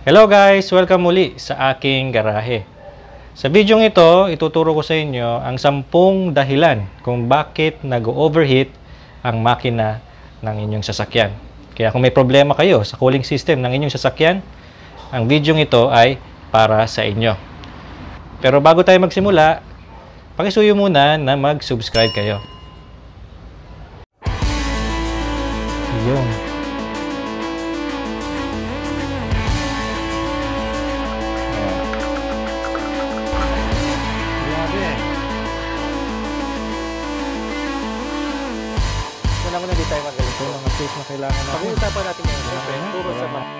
Hello guys! Welcome muli sa aking garahe. Sa video ito, ituturo ko sa inyo ang 10 dahilan kung bakit nag-overheat ang makina ng inyong sasakyan. Kaya kung may problema kayo sa cooling system ng inyong sasakyan, ang video ito ay para sa inyo. Pero bago tayo magsimula, pakisuyo muna na mag-subscribe kayo. Yun. Wala mo na di tayo magaling. Ito mga tools na kailangan natin. Pag-uusapan natin ngayon, siyempre, puro sa mga...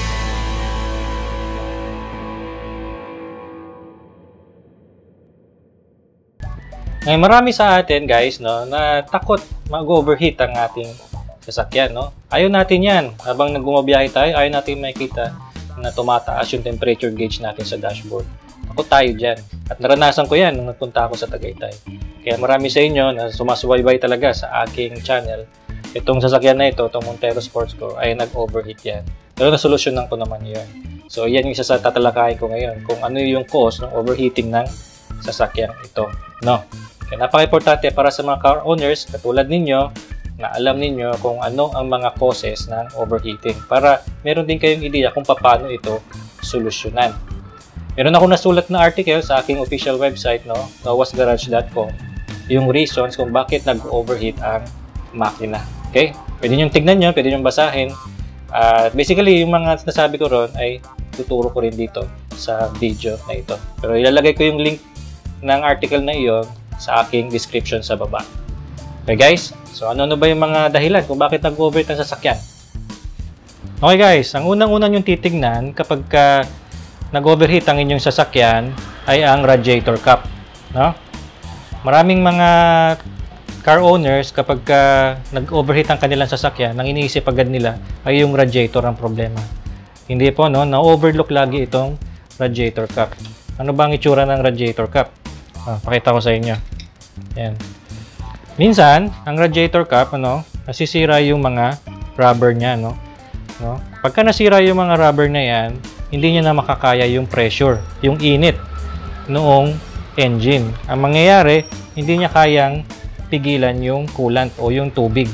Ngayon, marami sa atin guys, no, na takot mag-overheat ang ating sasakyan, no. Ayaw natin 'yan. Habang nagbumabiyahe tayo, ayaw natin makita na tumataas yung temperature gauge natin sa dashboard. Takot tayo diyan. At naranasan ko 'yan nung nagpunta ako sa Tagaytay. Kaya marami sa inyo na sumasubaybay talaga sa aking channel. Itong sasakyan na ito, itong Montero Sports ko, ay nag-overheat yan. Pero nasolusyonan ko naman yun. So, yan yung isa sa tatalakayin ko ngayon. Kung ano yung cause ng overheating ng sasakyan ito. No? Kaya napaka-importante para sa mga car owners, katulad ninyo, na alam ninyo kung ano ang mga causes ng overheating. Para meron din kayong ideya kung paano ito solusyonan. Meron ako nasulat na article sa aking official website, no? nowasgarage.com. Yung reasons kung bakit nag-overheat ang makina. Okay? Pwede nyo tignan nyo, pwede nyo basahin. Basically, yung mga nasabi ko ron ay tuturo ko rin dito sa video na ito. Pero ilalagay ko yung link ng article na iyon sa aking description sa baba. Okay guys? So ano ba yung mga dahilan kung bakit nag-overheat ang sasakyan? Okay guys, ang unang-unang yung titignan kapag nag-overheat ang inyong sasakyan ay ang radiator cap. No? Maraming mga car owners kapag nag-overheat ang kanilang sasakyan, ang iniisip agad nila ay yung radiator ang problema. Hindi po, no? Na-overlook lagi itong radiator cap. Ano ba ang itsura ng radiator cap? Pakita ko sa inyo. Yan. Minsan, ang radiator cap, nasisira yung mga rubber niya, no? Pagka nasira yung mga rubber na yan, hindi niya na makakaya yung pressure, yung init noong engine. Ang mangyayari, hindi niya kayang pigilan yung coolant o yung tubig.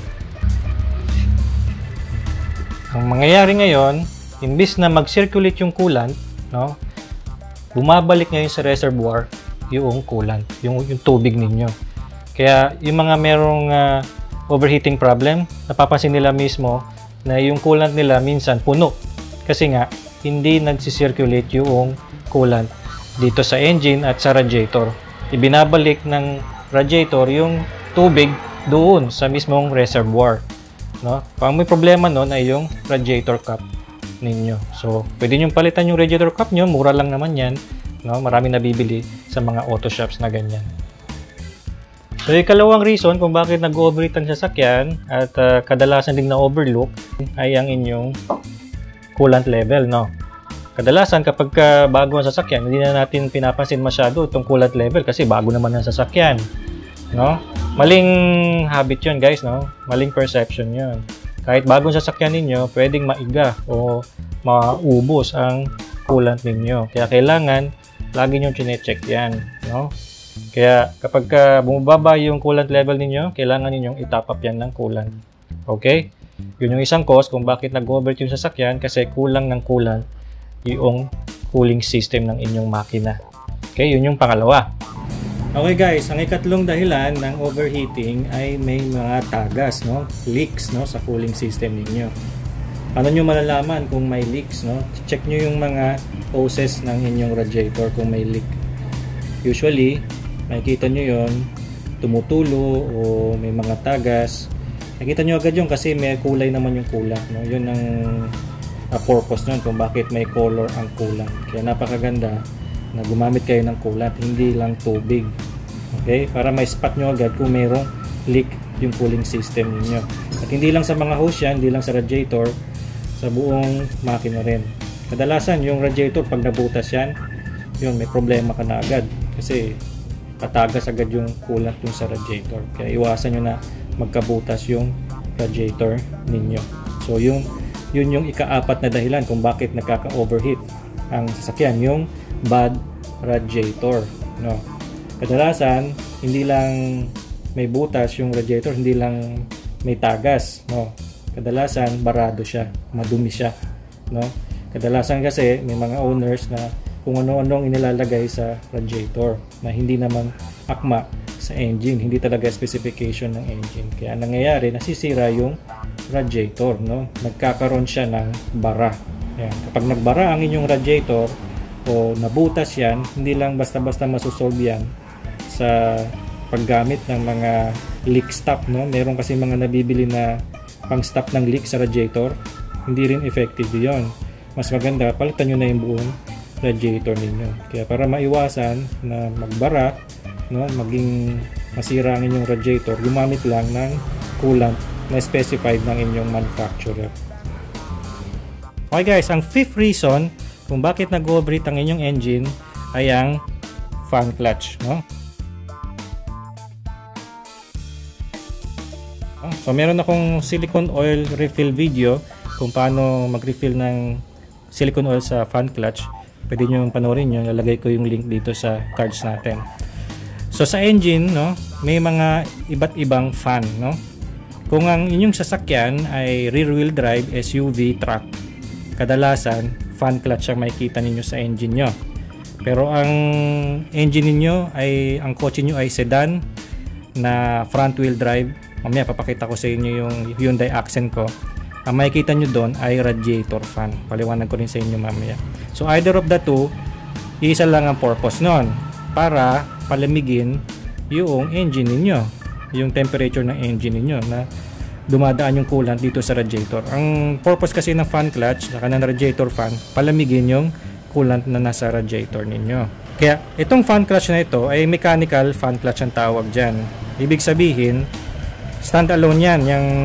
Ang mangyayari ngayon, imbis na mag-circulate yung coolant, no, bumabalik ngayon sa reservoir yung coolant, yung tubig ninyo. Kaya yung mga merong overheating problem, napapansin nila mismo na yung coolant nila minsan puno. Kasi nga, hindi nagsisirculate yung coolant dito sa engine at sa radiator. Ibinabalik ng radiator yung tubig doon sa mismong reservoir. No? Pang may problema noon ay yung radiator cap ninyo. So, pwede nyo palitan yung radiator cap nyo. Mura lang naman yan. No? Marami nabibili sa mga auto shops na ganyan. So, ikalawang reason kung bakit nag-overheat ang sasakyan at kadalasan ding na-overlook ay ang inyong coolant level. No? Kadalasan kapag bago ang sasakyan, hindi na natin pinapansin masyado itong coolant level kasi bago naman ang sasakyan. No? Maling habit yun guys, no? Maling perception yun. Kahit bagong sasakyan ninyo, pwedeng maiga o maubos ang coolant ninyo. Kaya kailangan lagi nyo chine-check yan. No? Kaya kapag bumababa yung coolant level ninyo, kailangan ninyong itap up yan ng coolant. Okay? Yun yung isang cause kung bakit nag-overheat yung sasakyan kasi kulang ng coolant yung cooling system ng inyong makina. Okay, yun yung pangalawa. Okay guys, ang ikatlong dahilan ng overheating ay may mga tagas, no? Leaks, no? Sa cooling system ninyo. Paano nyo malalaman kung may leaks, no? Check nyo yung mga hoses ng inyong radiator kung may leak. Usually, makikita nyo yun, tumutulo o may mga tagas. Nakita nyo agad yun kasi may kulay naman yung coolant, no? Yun ang purpose nun kung bakit may color ang coolant. Kaya napakaganda na gumamit kayo ng coolant, hindi lang tubig. Okay? Para may spot nyo agad kung mayroong leak yung cooling system niyo. At hindi lang sa mga hose yan, hindi lang sa radiator, sa buong makina rin. Kadalasan yung radiator pag nabutas yan, yun may problema ka na agad kasi patagas agad yung coolant dun sa radiator. Kaya iwasan nyo na magkabutas yung radiator ninyo. So yung Yun yung ika-4 na dahilan kung bakit nagkaka-overheat ang sasakyan, yung bad radiator, no? Kadalasan hindi lang may butas yung radiator, hindi lang may tagas, no? Kadalasan barado siya, madumi siya, no? Kadalasan kasi may mga owners na kung ano-anong inilalagay sa radiator na hindi naman akma sa engine, hindi talaga specification ng engine. Kaya nangyayari, nasisira yung radiator, no? Nagkakaroon siya ng bara. Ayan. Kapag nagbara ang inyong radiator o nabutas yan, hindi lang basta-basta masusolve yan sa paggamit ng mga leak stop, no? Meron kasi mga nabibili na pang stop ng leak sa radiator, hindi rin effective yon. Mas maganda, palitan nyo na yung buong radiator ninyo. Kaya para maiwasan na magbara, no, maging masira ang inyong radiator, gumamit lang ng coolant na specified ng inyong manufacturer. Okay guys, ang 5th reason kung bakit nag-overheat ang inyong engine ay ang fan clutch, no? So meron akong silicone oil refill video kung paano mag-refill ng silicone oil sa fan clutch. Pwede nyo panoorin yun, lalagay ko yung link dito sa cards natin. So sa engine, no, may mga iba't ibang fan, no? Kung ang inyong sasakyan ay rear wheel drive SUV truck, kadalasan fan clutch ang makikita ninyo sa engine nyo. Pero ang engine ninyo ay, ang kotse nyo ay sedan na front wheel drive, mamaya papakita ko sa inyo yung Hyundai Accent ko, ang makikita nyo doon ay radiator fan. Paliwanag ko rin sa inyo mamaya. So either of the two, isa lang ang purpose nun, para palamigin yung engine ninyo, yung temperature ng engine ninyo na dumadaan yung coolant dito sa radiator. Ang purpose kasi ng fan clutch saka ng radiator fan, palamigin yung coolant na nasa radiator ninyo. Kaya itong fan clutch na ito ay mechanical fan clutch ang tawag dyan. Ibig sabihin, stand-alone yan,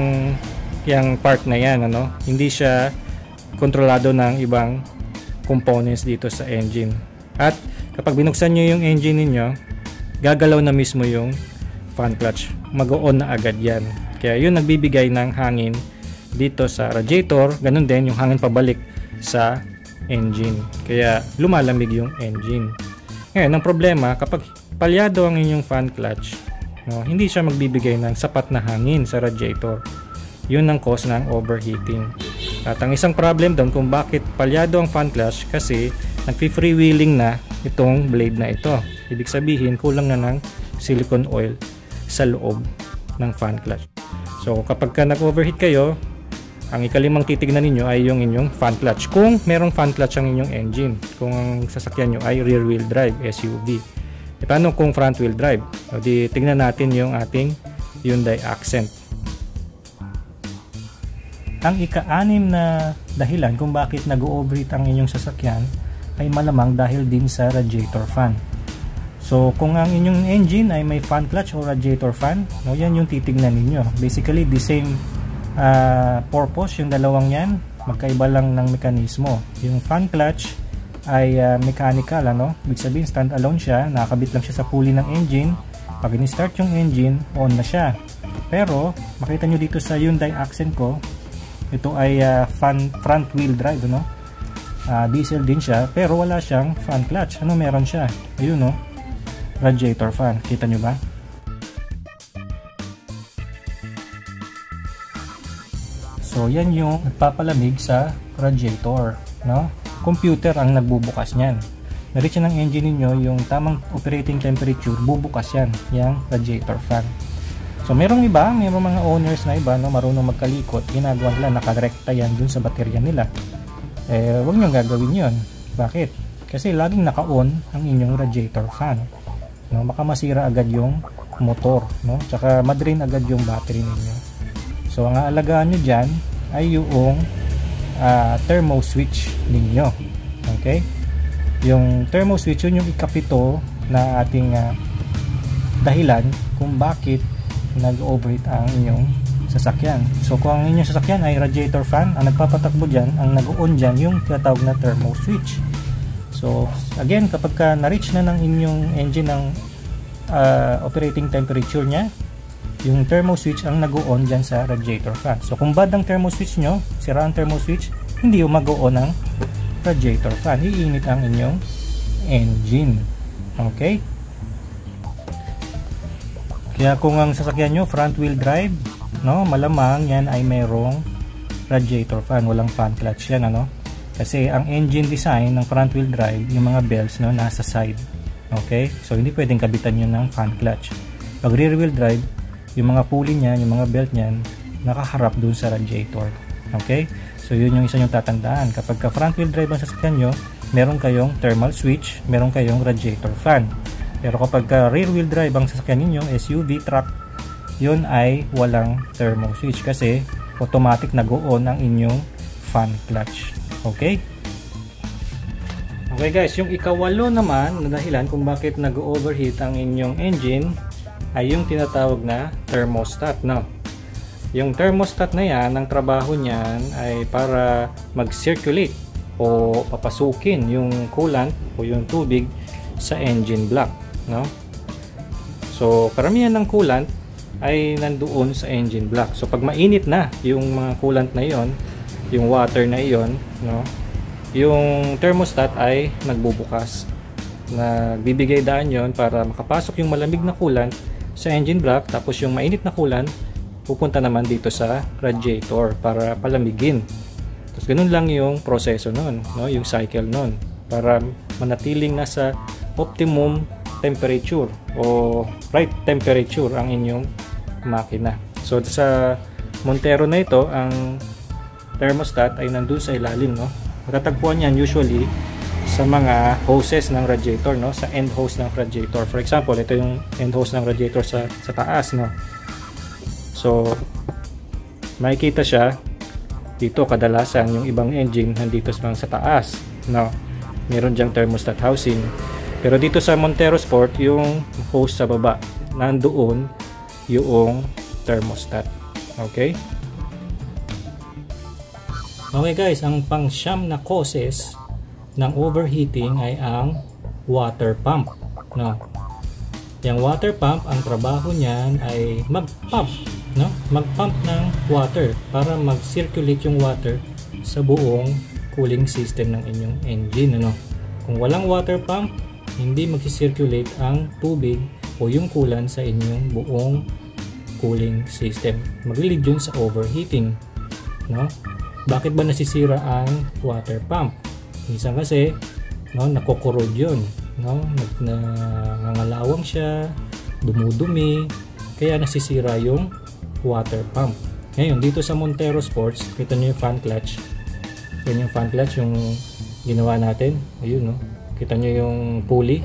yung part na yan, ano? Hindi siya kontrolado ng ibang components dito sa engine. At kapag binuksan nyo yung engine ninyo, gagalaw na mismo yung fan clutch. Mag-on na agad yan. Kaya yun nagbibigay ng hangin dito sa radiator. Ganun din yung hangin pabalik sa engine. Kaya lumalamig yung engine. Ngayon, ang problema, kapag palyado ang inyong fan clutch, no, hindi siya magbibigay ng sapat na hangin sa radiator. Yun ang cause ng overheating. At ang isang problem doon kung bakit palyado ang fan clutch, kasi nagpi-freewheeling na itong blade na ito. Ibig sabihin, kulang na ng silicone oil sa loob ng fan clutch. So kapag ka nag-overheat kayo, ang ikalimang titignan ninyo ay yung inyong fan clutch. Kung merong fan clutch ang inyong engine, kung ang sasakyan nyo ay rear wheel drive SUV. E paano kung front wheel drive? So di tignan natin yung ating Hyundai Accent. Ang ika-6 na dahilan kung bakit nag-overheat ang inyong sasakyan ay malamang dahil din sa radiator fan. So kung ang inyong engine ay may fan clutch o radiator fan, no, yan yung titignan ninyo. Basically the same purpose yung dalawang yan, magkaiba lang ng mekanismo. Yung fan clutch ay mechanical, ano? Ibig sabihin stand alone siya, nakakabit lang siya sa pulley ng engine. Pag in-start yung engine, on na siya. Pero makita nyo dito sa Hyundai Accent ko, ito ay front wheel drive, no? Diesel din siya, pero wala siyang fan clutch. Ano meron siya? Ayun, no? Radiator fan. Kita nyo ba? So yan yung nagpapalamig sa radiator, no? Computer ang nagbubukas niyan. Na-reach ng engine niyo yung tamang operating temperature, bubukas yan, yung radiator fan. So merong mga owners na iba, no, marunong magkalikot, ginagawa nila, nakarekta yan dun sa baterya nila. Huwag nyo gagawin yun. Bakit? Kasi laging naka-on ang inyong radiator fan, no? Baka masira agad yung motor, no? Tsaka madrain agad yung battery ninyo. So ang aalagaan nyo dyan ay yung thermo switch ninyo. Okay? Yung thermo switch, yun yung ikapito na ating dahilan kung bakit nag-overheat ang inyong sasakyan. So kung ang inyong sasakyan ay radiator fan, ang nagpapatakbo dyan, ang nag-on dyan, yung tinatawag na thermo switch. So again, kapag ka na-reach na ng inyong engine ng operating temperature nya, yung thermo switch ang nag-on dyan sa radiator fan. So kung bad ang thermo switch nyo, sira ang thermo switch, hindi yung mag-on ang radiator fan. Iinit ang inyong engine. Okay? Kaya kung ang sasakyan nyo front wheel drive, no, malamang yan ay mayroong radiator fan, walang fan clutch yan, ano? Kasi ang engine design ng front wheel drive, yung mga belts, no, nasa side. Okay? So hindi pwedeng kabitan yun ng fan clutch. Pag rear wheel drive, yung mga pulley niyan, yung mga belt niyan, nakaharap dun sa radiator. Okay? So yun yung isa yung tatandaan. Kapag ka front wheel drive ang sasakyan nyo, meron kayong thermal switch, meron kayong radiator fan. Pero kapag ka rear wheel drive ang sasakyan ninyo, SUV, truck, yun ay walang thermal switch kasi automatic nag-on ang inyong fan clutch. Okay? Okay guys, yung ikawalo naman na dahilan kung bakit nag-overheat ang inyong engine ay yung tinatawag na thermostat, no? Yung thermostat na yan, ang trabaho niyan ay para mag-circulate o papasukin yung coolant o yung tubig sa engine block, no? So, karamihan ng coolant ay nandoon sa engine block. So, pag mainit na yung mga coolant na yon, yung water na yon, no? Yung thermostat ay nagbubukas. Nagbibigay daan yon para makapasok yung malamig na coolant sa engine block, tapos yung mainit na coolant pupunta naman dito sa radiator para palamigin. Tapos ganun lang yung proseso nun, no? Yung cycle nun, para manatiling nasa optimum temperature o right temperature ang inyong makina. So sa Montero na ito, ang thermostat ay nandun sa ilalim, no? Matatagpuan yan usually sa mga hoses ng radiator, no? Sa end hose ng radiator. For example, ito yung end hose ng radiator sa taas, no? So makikita siya dito. Kadalasan yung ibang engine nandito sa taas, no? Meron diyang thermostat housing. Pero dito sa Montero Sport, yung hose sa baba, nandoon yung thermostat. Okay? Okay guys, ang pang-siyam na causes ng overheating ay ang water pump, no? Yung water pump, ang trabaho niyan ay mag-pump, no? Mag-pump ng water para mag-circulate yung water sa buong cooling system ng inyong engine, ano? Kung walang water pump, hindi mag-circulate ang tubig o yung coolant sa inyong buong cooling system. Mag-lead yun sa overheating, no? Bakit ba nasisira ang water pump? Minsan kasi, no, nakokorode yun, no? Nangangalawang siya, dumudumi, kaya nasisira yung water pump. Ngayon, dito sa Montero Sports, kita nyo yung fan clutch. Yan yung fan clutch, yung ginawa natin. Ayun, no? Kita nyo yung pulley.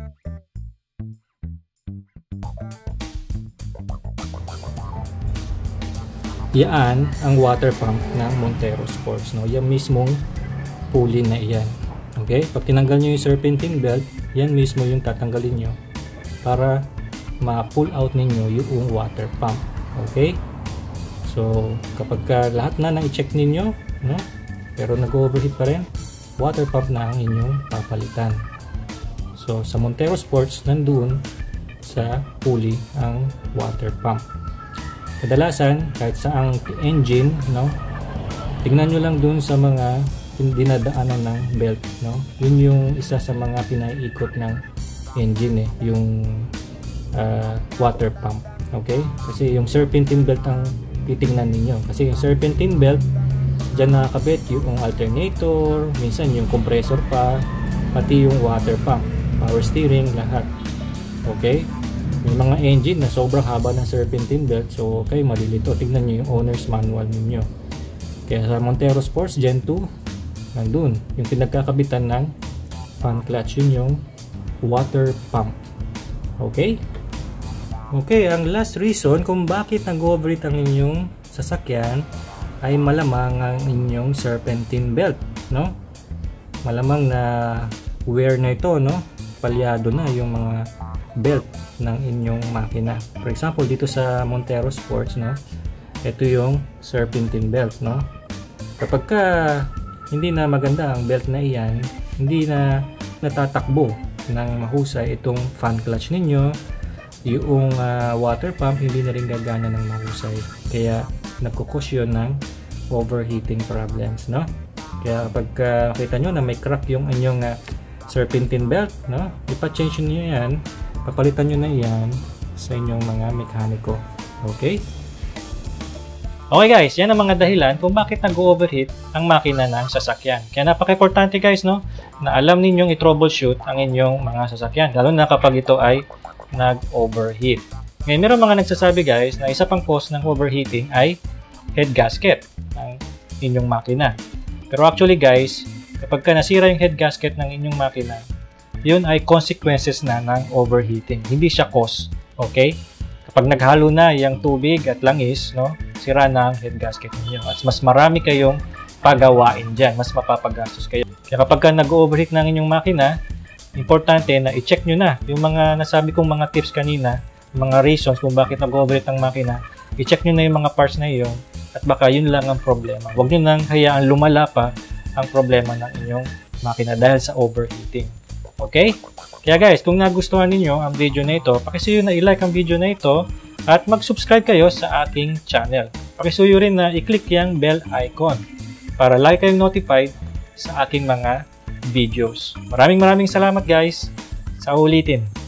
Yan ang water pump ng Montero Sports, no? Yan mismong pulley na iyan. Okay? Pag tinanggal nyo yung serpentine belt, yan mismo yung tatanggalin nyo para ma-pull out ninyo yung water pump. Okay? So, kapag lahat na i-check ninyo, no? Pero nag-overheat pa rin, water pump na ang inyong papalitan. So, sa Montero Sports, nandun sa pulley ang water pump. Kadalasan, kahit sa ang engine, no, tingnan nyo lang dun sa mga dinadaanan ng belt, no? Yun yung isa sa mga pinaiikot ng engine, yung water pump. Okay? Kasi yung serpentine belt ang titingnan ninyo. Kasi yung serpentine belt, dyan nakakabit yung alternator, minsan yung compressor pa, pati yung water pump, power steering, lahat. Okay? May mga engine na sobrang haba ng serpentine belt, so kayo malilito. Tignan nyo yung owner's manual ninyo. Kaya sa Montero Sports Gen 2, nandun yung pinagkakabitan ng fan clutch, yun yung water pump. Okay? Okay, ang last reason kung bakit nag-overheat ang inyong sasakyan ay malamang ang inyong serpentine belt, no? Malamang na wear na ito, no? Palyado na yung mga belt ng inyong makina. For example, dito sa Montero Sports, no? Ito yung serpentine belt, no? Kapag ka hindi na maganda ang belt na iyan, hindi na natatakbo ng mahusay itong fan clutch ninyo, yung water pump hindi na rin gagana ng mahusay. Kaya nagkukos yun ng overheating problems, no? Kaya kapag kita nyo na may crack yung inyong serpentine belt, no? Ipa-change nyo yan, papalitan nyo na yan sa inyong mga mekaniko. Okay? Okay guys, yan ang mga dahilan kung bakit nag-overheat ang makina ng sasakyan. Kaya napaka-importante guys, no, na alam ninyong i-troubleshoot ang inyong mga sasakyan, lalo na kapag ito ay nag-overheat. Ngayon, meron mga nagsasabi guys na isa pang cause ng overheating ay head gasket ng inyong makina. Pero actually guys, kapag nasira yung head gasket ng inyong makina, yun ay consequences na ng overheating. Hindi siya cause. Okay? Kapag naghalo na yung tubig at langis, no, sira na ang head gasket ninyo. At mas marami kayong pagawain dyan. Mas mapapagastos kayo. Kaya kapag nag-overheat ng inyong makina, importante na i-check nyo na yung mga nasabi kong mga tips kanina, yung mga reasons kung bakit nag-overheat ang makina. I-check nyo na yung mga parts na iyon at baka yun lang ang problema. Huwag nyo nang hayaan lumala pa ang problema ng inyong makina dahil sa overheating. Okay? Kaya guys, kung nagustuhan ninyo ang video na ito, pakisuyo na i-like ang video na ito at mag-subscribe kayo sa aking channel. Pakisuyo rin na i-click yung bell icon para lagi kayong notified sa aking mga videos. Maraming salamat guys. Sa ulitin.